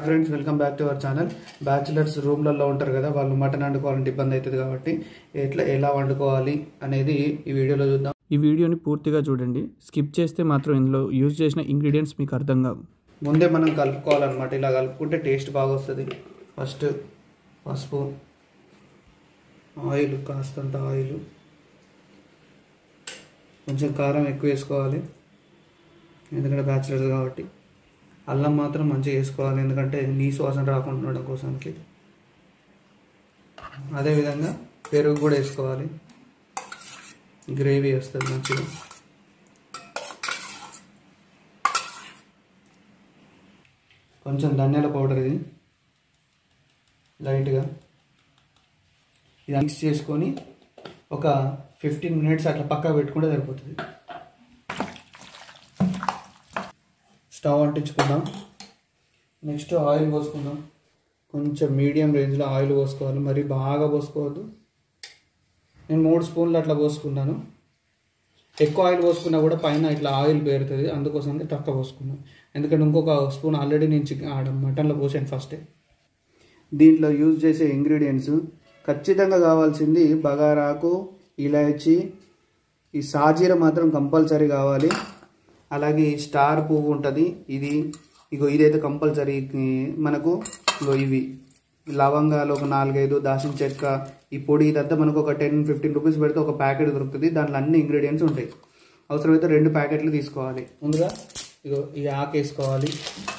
Friends welcome back to our channel. Bachelors రూమ్లలో ఉంటారు కదా, వాళ్ళు మటన్ వండుకోవాలంటే ఇబ్బంది అవుతుంది కాబట్టి ఎలా వండుకోవాలి అనేది ఈ వీడియోలో చూద్దాం. ఈ వీడియోని పూర్తిగా చూడండి. స్కిప్ చేస్తే మాత్రం ఇందులో యూజ్ చేసిన ఇంగ్రీడియంట్స్ మీకు అర్థం కావు. ముందే మనం కలుపుకోవాలన్నమాట. ఇలా కలుపుకుంటే టేస్ట్ బాగా వస్తుంది. ఫస్ట్ పసుపు, ఆయిల్, కాస్తంత ఆయిల్, కొంచెం కారం ఎక్కువ వేసుకోవాలి ఎందుకంటే బ్యాచిలర్స్ కాబట్టి. అల్లం మాత్రం మంచిగా వేసుకోవాలి ఎందుకంటే నీసు వాసన రాకుండా ఉండడం కోసానికి. అదేవిధంగా పెరుగు కూడా వేసుకోవాలి, గ్రేవీ వస్తుంది మంచిగా. కొంచెం ధనియాల పౌడర్, ఇది లైట్గా ఇది మిక్స్ చేసుకొని ఒక 15 మినిట్స్ అట్లా పక్కా పెట్టుకుంటే సరిపోతుంది. స్టవ్ అంటించుకుందాం. నెక్స్ట్ ఆయిల్ పోసుకుందాం. కొంచెం మీడియం రేంజ్లో ఆయిల్ పోసుకోవాలి, మరి బాగా పోసుకోవద్దు. నేను 3 స్పూన్లు అట్లా పోసుకున్నాను. ఎక్కువ ఆయిల్ పోసుకున్నా కూడా పైన ఇట్లా ఆయిల్ పేరుతుంది, అందుకోసం తక్కువ పోసుకున్నాను. ఎందుకంటే ఇంకొక స్పూన్ ఆల్రెడీ నేను మటన్లో పోసాను ఫస్టే. దీంట్లో యూజ్ చేసే ఇంగ్రీడియంట్స్ ఖచ్చితంగా కావాల్సింది బగారాకు, ఇలాచి, ఈ సాజీర మాత్రం కంపల్సరీ కావాలి. అలాగే స్టార్ పువ్వు ఉంటుంది, ఇదైతే కంపల్సరీ మనకు. ఇవి లవంగాలు ఒక 4-5, దాల్చిన చెక్క, ఈ పొడి, ఇదంతా మనకు ఒక 10-15 రూపీస్ పెడితే ఒక ప్యాకెట్ దొరుకుతుంది. దాంట్లో అన్ని ఇంగ్రీడియంట్స్ ఉంటాయి. అవసరమైతే 2 ప్యాకెట్లు తీసుకోవాలి. ముందుగా ఈ ఆకు వేసుకోవాలి.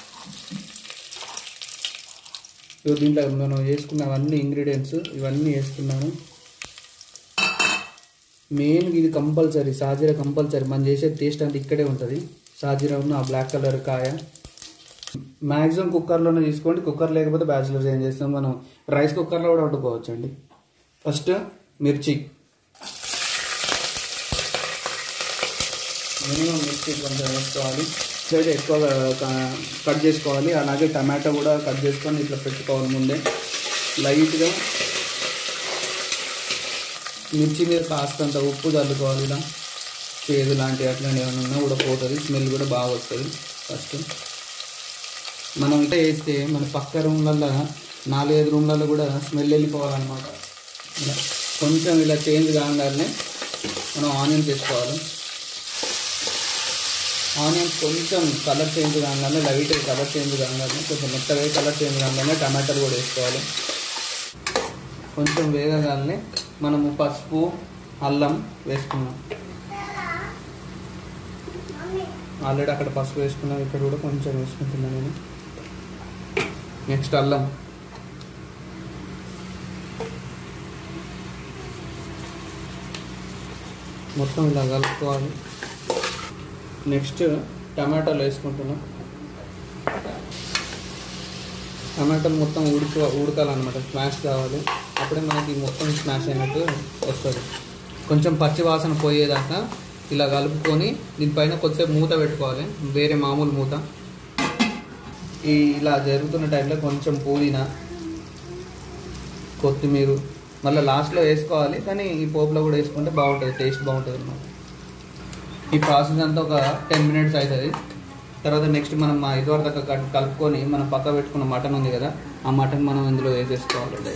దీంట్లో మనం వేసుకున్నవన్నీ ఇంగ్రీడియంట్స్ ఇవన్నీ వేసుకున్నాను. మెయిన్ ఇది కంపల్సరీ, సాజీర కంపల్సరీ. మనం చేసే టేస్ట్ అంతా ఇక్కడే ఉంటుంది. సాజీర ఉన్న ఆ బ్లాక్ కలర్ కాయ మ్యాక్సిమం కుక్కర్లోనే తీసుకోండి. కుక్కర్ లేకపోతే బ్యాచిలర్స్ ఏం చేస్తాం, మనం రైస్ కుక్కర్లో కూడా వండుకోవచ్చు అండి. ఫస్ట్ మిర్చి, మినిమం మిర్చి కొంచెం వేసుకోవాలి. సైడ్ ఎక్కువ కట్ చేసుకోవాలి. అలాగే టమాటో కూడా కట్ చేసుకొని ఇట్లా పెట్టుకోవాలి ముందే. లైట్గా మిర్చి మీద కాస్తంత ఉప్పు చల్లుకోవాలి. ఇలా చేదు లాంటివి అట్లాంటివి ఏమైనా ఉన్నా కూడా పోతుంది, స్మెల్ కూడా బాగా వస్తుంది. ఫస్ట్ మనం ఇట్లా వేస్తే మన పక్క రూమ్లలో 4-5 రూమ్లలో కూడా స్మెల్ వెళ్ళిపోవాలన్నమాట. కొంచెం ఇలా చేంజ్ కాగానే మనం ఆనియన్స్ వేసుకోవాలి. ఆనియన్స్ కొంచెం కలర్ చేంజ్ కాగానే, లైట్గా కలర్ చేంజ్ కాగానే, కొంచెం మెత్తగా కలర్ చేంజ్ కాగానే టమాటాలు కూడా వేసుకోవాలి. కొంచెం వేగగానే మనము పసుపు, అల్లం వేసుకున్నాం. ఆల్రెడీ అక్కడ పసుపు వేసుకున్నాం, ఇక్కడ కూడా కొంచెం వేసుకుంటున్నాను నేను. నెక్స్ట్ అల్లం, మొత్తం ఇలా కలుపుకోవాలి. నెక్స్ట్ టమాటాలు వేసుకుంటున్నాం. టమాటాలు మొత్తం ఉడకాలన్నమాట, స్మాష్ కావాలి. అప్పుడే మనకి మొత్తం స్మాష్ అయినట్టు వస్తుంది. కొంచెం పచ్చి వాసన పోయేదాకా ఇలా కలుపుకొని దీనిపైన కొద్దిసేపు మూత పెట్టుకోవాలి, వేరే మామూలు మూత. ఇలా జరుగుతున్న టైంలో కొంచెం పుదీనా, కొత్తిమీర మళ్ళీ లాస్ట్లో వేసుకోవాలి, కానీ ఈ పోపులో కూడా వేసుకుంటే బాగుంటుంది, టేస్ట్ బాగుంటుంది అన్నమాట. ఈ ప్రాసెస్ అంతా ఒక 10 మినిట్స్ అవుతుంది. తర్వాత నెక్స్ట్ మనం ఇదివరకు కలుపుకొని మనం పక్క పెట్టుకున్న మటన్ ఉంది కదా, ఆ మటన్ మనం ఇందులో వేసేసుకోవాలి.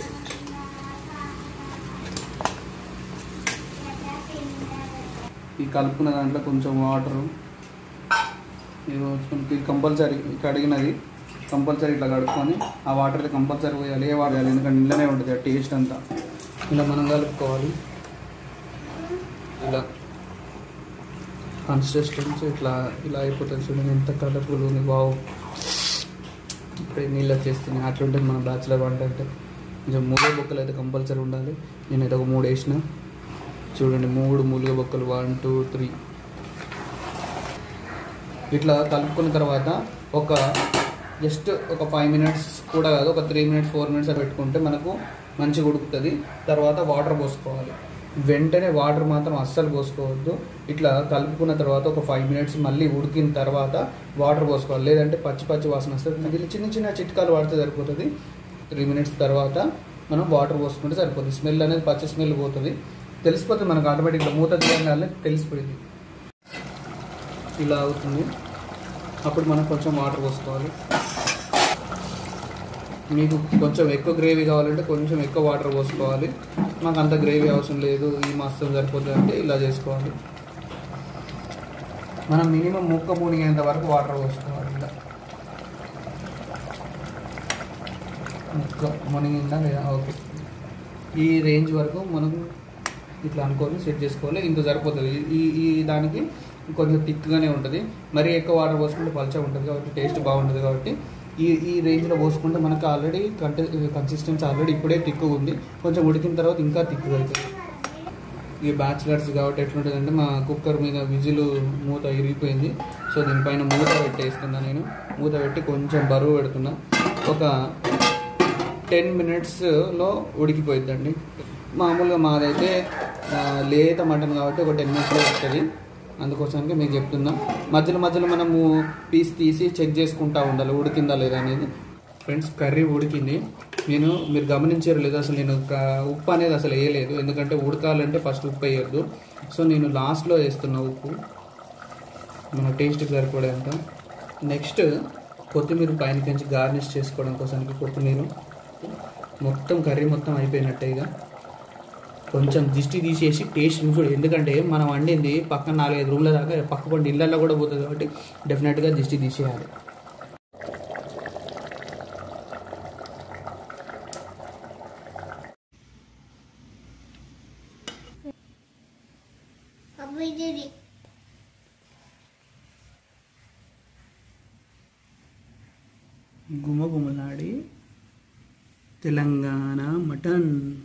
ఈ కలుపుకున్న దాంట్లో కొంచెం వాటరు కంపల్సరీ, కడిగినది కంపల్సరీ ఇట్లా కడుక్కొని ఆ వాటర్ కంపల్సరీ పోయాలి. ఏ వాడాలి ఎందుకంటే ఇంట్లోనే ఉంటుంది ఆ టేస్ట్ అంతా. ఇలా మనం కలుపుకోవాలి. ఇలా కన్సిస్టెన్సీ ఇలా అయిపోతుంది. చూడండి ఎంత కలర్ఫుల్ ఉంది, బాగు. ఇప్పుడే నీళ్ళు వచ్చేస్తున్నాయి. అట్లుంటుంది మన బ్యాచిలర్ వంట అంటే. కొంచెం మూలిగ బొక్కలు అయితే కంపల్సరీ ఉండాలి. నేనైతే ఒక 3 వేసిన. చూడండి 3 మూలిగ బొక్కలు, 1, 2, 3. ఇట్లా కలుపుకున్న తర్వాత జస్ట్ ఒక 5 మినిట్స్ కూడా కాదు, ఒక 3 మినిట్స్ 4 మినిట్స్ పెట్టుకుంటే మనకు మంచిగా ఉడుకుతుంది. తర్వాత వాటర్ పోసుకోవాలి. వెంటనే వాటర్ మాత్రం అస్సలు పోసుకోవద్దు. ఇట్లా కలుపుకున్న తర్వాత ఒక 5 మినిట్స్ మళ్ళీ ఉడికిన తర్వాత వాటర్ పోసుకోవాలి, లేదంటే పచ్చి వాసన వస్తుంది. ఇది చిన్న చిట్కాలు వాడితే సరిపోతుంది. 3 మినిట్స్ తర్వాత మనం వాటర్ పోసుకుంటే సరిపోతుంది. స్మెల్ అనేది పచ్చి స్మెల్ పోతుంది, తెలిసిపోతుంది మనకు ఆటోమేటిక్గా. మూత తీయగానే తెలిసిపోయింది. ఇలా అవుతుంది. అప్పుడు మనం కొంచెం వాటర్ పోసుకోవాలి. మీకు కొంచెం ఎక్కువ గ్రేవీ కావాలంటే కొంచెం ఎక్కువ వాటర్ పోసుకోవాలి. మాకు అంత గ్రేవీ అవసరం లేదు, ఈ మాత్రం సరిపోతుంది అంటే ఇలా చేసుకోవాలి. మనం మినిమం ముక్క మునిగేంత వరకు వాటర్ పోసుకోవాలి. ఇలా ముక్క మునిగిందా లేదా, ఓకే, ఈ రేంజ్ వరకు మనం ఇట్లా అనుకొని సెట్ చేసుకోవాలి. ఇంత సరిపోతుంది. ఈ దానికి కొంచెం థిక్గానే ఉంటుంది. మరీ ఎక్కువ వాటర్ పోసుకుంటే పల్చగా ఉంటుంది కాబట్టి టేస్ట్ బాగుంటుంది. కాబట్టి ఈ రేంజ్లో పోసుకుంటే మనకు ఆల్రెడీ కన్సిస్టెన్సీ ఆల్రెడీ ఇప్పుడే థిక్గా ఉంది. కొంచెం ఉడికిన తర్వాత ఇంకా థిక్గా అవుతుంది. ఈ బ్యాచిలర్స్ కాబట్టి ఎట్లుంటుంది అంటే మా కుక్కర్ మీద విజిల్ మూత ఇరిగిపోయింది. సో దీనిపైన మూత పెట్టేస్తున్నా. నేను మూత పెట్టి కొంచెం బరువు పెడుతున్నా. ఒక 10 minutesలో ఉడికిపోయిద్దండి. మామూలుగా మాదైతే లేత మటన్ కాబట్టి ఒక 10 minutesలో వస్తుంది. అందుకోసానికి మీకు చెప్తున్నా. మధ్యలో మధ్యలో మనము పీస్ తీసి చెక్ చేసుకుంటూ ఉండాలి ఉడికిందా లేదా అనేది. ఫ్రెండ్స్, కర్రీ ఉడికింది. మీరు గమనించారు లేదా, అసలు నేను ఉప్పు అనేది అసలు వేయలేదు. ఎందుకంటే ఉడకాలంటే ఫస్ట్ ఉప్పు వేయద్దు. సో నేను లాస్ట్లో వేస్తున్నా ఉప్పు, మన టేస్ట్కి సరిపడేంత. నెక్స్ట్ కొత్తిమీర పైనకించి గార్నిష్ చేసుకోవడం కోసానికి కొత్తిమీర. మొత్తం కర్రీ మొత్తం అయిపోయినట్టే. ఇక కొంచెం దిష్టి తీసేసి టేస్ట్ చూడు. ఎందుకంటే మనం వండింది పక్కన 4-5 రూమ్ల దాకా పక్క పండి ఇళ్ళల్లో కూడా పోతుంది కాబట్టి డెఫినెట్గా దిష్టి తీసేయాలి. గుమగుమలాడి తెలంగాణ మటన్.